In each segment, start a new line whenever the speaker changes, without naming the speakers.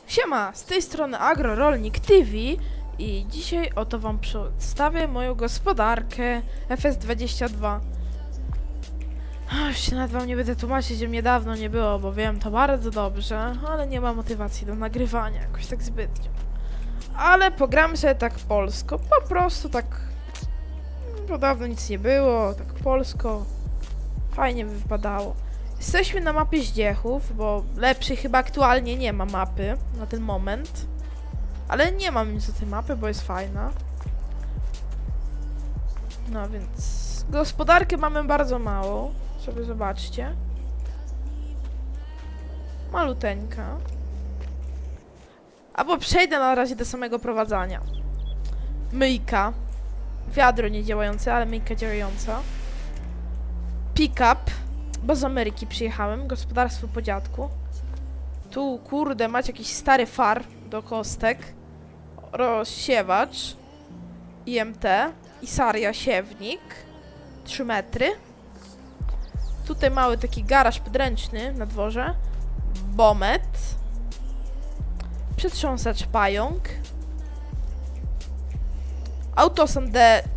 Siema, z tej strony Agrorolnik TV i dzisiaj oto wam przedstawię moją gospodarkę FS22. Już się nawet wam nie będę tłumaczyć, że mnie dawno nie było, bo wiem to bardzo dobrze, ale nie ma motywacji do nagrywania jakoś tak zbytnio. Ale pogramy sobie tak polsko, po prostu tak, bo dawno nic nie było, tak polsko, fajnie by wypadało. Jesteśmy na mapie Zdziechów, bo lepszej chyba aktualnie nie ma mapy na ten moment. Ale nie mam nic do tej mapy, bo jest fajna. No więc gospodarkę mamy bardzo małą, sobie zobaczcie. Maluteńka. Albo przejdę na razie do samego prowadzenia. Myjka. Wiadro nie działające, ale myjka działająca. Pick-up. Bo z Ameryki przyjechałem, gospodarstwo po dziadku. Tu, kurde, macie jakiś stary far do kostek. Rozsiewacz. IMT. Isaria siewnik. 3 metry. Tutaj mały taki garaż podręczny na dworze. Bomet. Przetrząsacz pająk. Autosan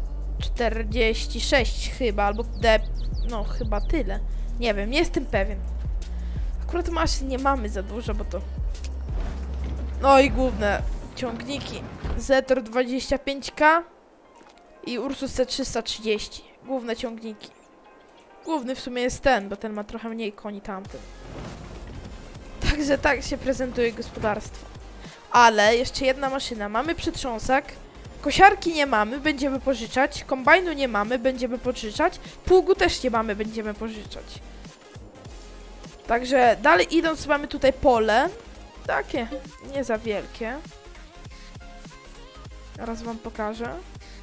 D46 chyba, albo D... no chyba tyle. Nie wiem, nie jestem pewien. Akurat maszyn nie mamy za dużo, bo to... No i główne ciągniki. Zetor 25K i Ursus C330. Główne ciągniki. Główny w sumie jest ten, bo ten ma trochę mniej koni tamten. Także tak się prezentuje gospodarstwo. Ale jeszcze jedna maszyna. Mamy przetrząsak. Kosiarki nie mamy, będziemy pożyczać. Kombajnu nie mamy, będziemy pożyczać. Pługu też nie mamy, będziemy pożyczać. Także dalej idąc mamy tutaj pole. Takie, nie za wielkie. Teraz wam pokażę.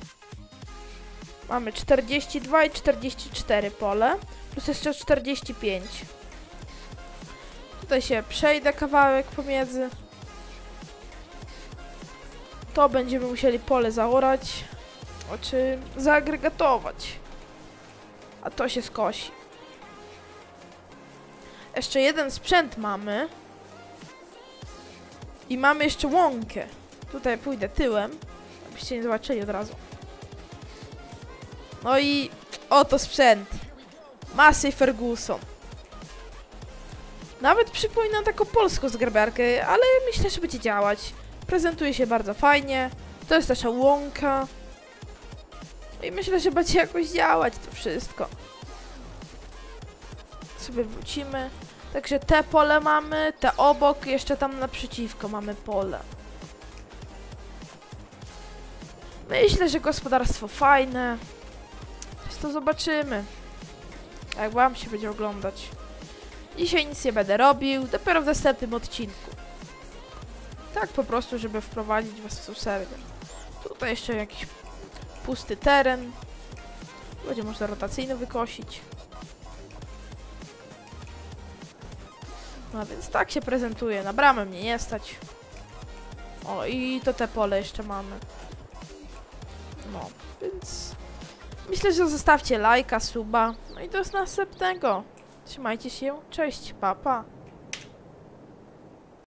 Mamy 42 i 44 pole. Plus jeszcze 45. Tutaj się przejdę kawałek pomiędzy. To będziemy musieli pole zaorać. Czy zaagregatować. A to się skosi. Jeszcze jeden sprzęt mamy. I mamy jeszcze łąkę. Tutaj pójdę tyłem, abyście nie zobaczyli od razu. No i oto sprzęt. Massey Ferguson. Nawet przypomina taką polską zgrabiarkę, ale myślę, że będzie działać. Prezentuje się bardzo fajnie. To jest nasza łąka. I myślę, że będzie jakoś działać to wszystko. Sobie wrócimy. Także te pole mamy, te obok, jeszcze tam naprzeciwko mamy pole. Myślę, że gospodarstwo fajne. To zobaczymy, jak wam się będzie oglądać. Dzisiaj nic nie będę robił, dopiero w następnym odcinku. Tak po prostu, żeby wprowadzić was w ten serwer. Tutaj jeszcze jakiś pusty teren. Będzie można rotacyjnie wykosić. No więc tak się prezentuje. Na bramę mnie nie stać. O, i to te pole jeszcze mamy. No, więc myślę, że zostawcie lajka, suba. No i do następnego. Trzymajcie się. Cześć, pa, pa.